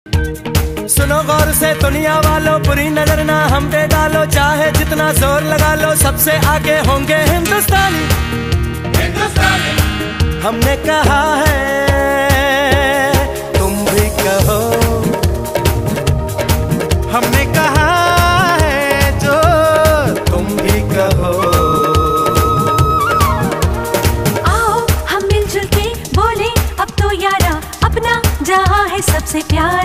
सुनो गौर से दुनिया वालों, बुरी नजर ना हम पे डालो, चाहे जितना जोर लगा लो, सबसे आगे होंगे हिंदुस्तानी। हमने कहा है तुम भी कहो, हमने कहा है जो तुम भी कहो। आओ हम मिलजुल के बोले अब तो यारा, अपना जहां है सबसे प्यारा।